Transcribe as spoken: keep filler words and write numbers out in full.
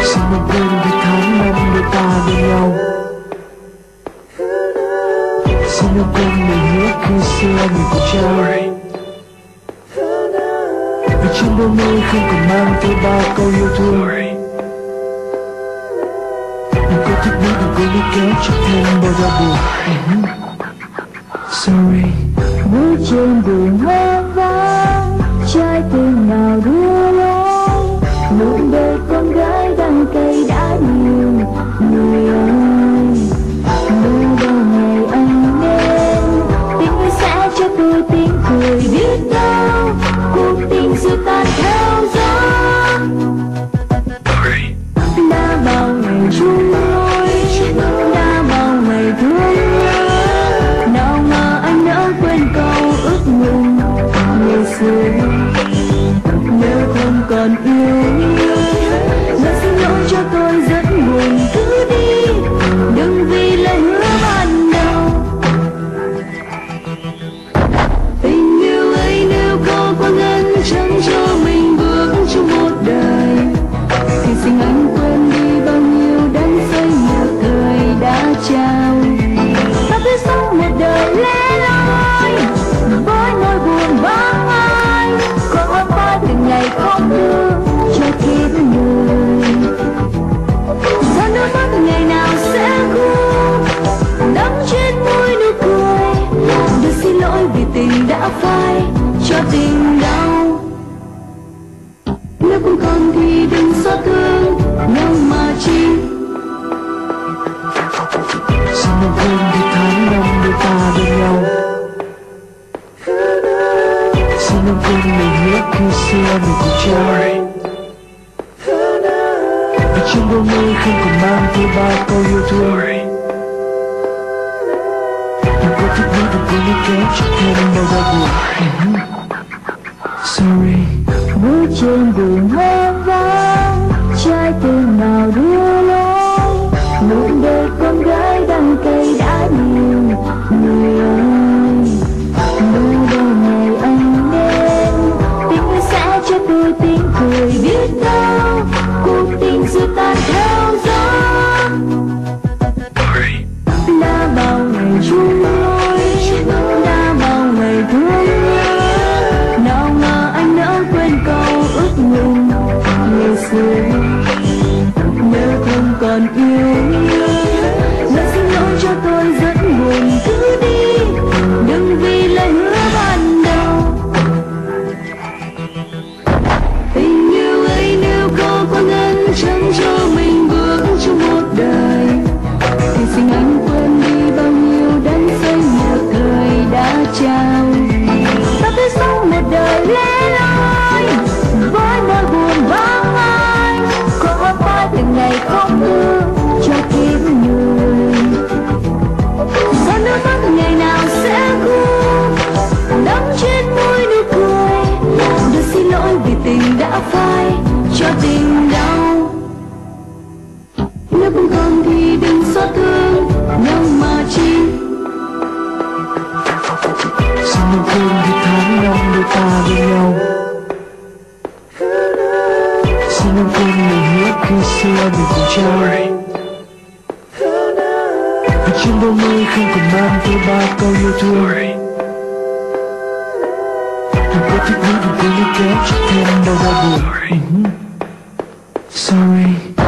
Xin đừng quên vì tháng năm đôi ta bên nhau. Xin đừng quên lời hứa khi xưa mình cùng trao. Vì trên đôi môi không còn mang tới bao câu yêu thương. Đừng có thích biết, đừng có lý kéo cho thêm bao đau buồn. Sorry. Bước trên đường hoang vắng, trái tim nào đưa lối. Một đời con gái đắng cay đã nhiều. Người ơi, mơ đâu ngày anh đến, tình yêu sẽ cho tôi tiếng cười. Biết đâu cuộc tình sự tan theo gió. Đã bao ngày chung lối, đã bao ngày thương nhớ. Nào ngờ anh nỡ quên câu ước nguyện ngày xưa. Nếu không còn yêu yêu, giờ xin lỗi cho tôi rất buồn. Cứ đi, đừng vì lời hứa ban đầu. Tình yêu ấy nếu có quá ngắn chẳng cho mình bước trong một đời, thì xin anh quên đi bao nhiêu đắng say nhớ cười đã trao. Ta biết sống một đời lẻ loi với nỗi buồn vắng ai, có qua từng ngày khóc thương cho kiếp người. Giọt nước mắt ngày nào sẽ khô, đắng trên môi nụ cười. Được xin lỗi vì tình đã phai cho tình đau. Nếu không còn thì đừng xót thương nhau mà chi. Xin đừng quên vì tháng năm đôi ta bên nhau. Xin đừng quên lời hứa khi xưa mình cùng trao. Vì trên đôi môi không còn mang tới bao câu yêu thương. Đừng có thích biết, đừng có lý kéo cho thêm bao đau buồn. Sorry. Bước trên đường hoang vắng, trái tim nào đưa lối. Một đời con gái đắng cay đã nhiều. Người ơi, mơ đâu ngày anh đến, tình yêu sẽ cho tôi tiếng cười. Biết đâu cuộc tình sự tan theo gió. Đã bao ngày chung lối, đã bao ngày thương nhớ. Nào ngờ anh nỡ quên câu ước nguyện ngày xưa. Nếu không còn yêu yêu, giờ xin lỗi cho tôi rất buồn. Cứ đi, đừng vì lời hứa ban đầu. Tình yêu ấy nếu có quá ngắn chẳng cho mình bước trong một đời, thì xin anh quên đi bao nhiêu đắng say nhớ cười đã trao. Ta biết sống một đời lẻ loi với nỗi buồn vắng ai, có qua từng ngày khóc thương cho kiếp người. Giọt nước mắt ngày nào sẽ khô, đắng trên môi nụ cười. Được xin lỗi vì tình đã phai cho tình đau. Nếu không còn thì đừng xót thương nhau mà chi. Xin đừng quên vì tháng năm đôi ta bên nhau. Xin đừng quên lời hứa khi xưa mình cùng trao. Vì trên đôi môi không còn mang tới bao câu yêu thương. Đừng có thích biết, đừng có lý kéo cho thêm bao đau buồn. Sorry.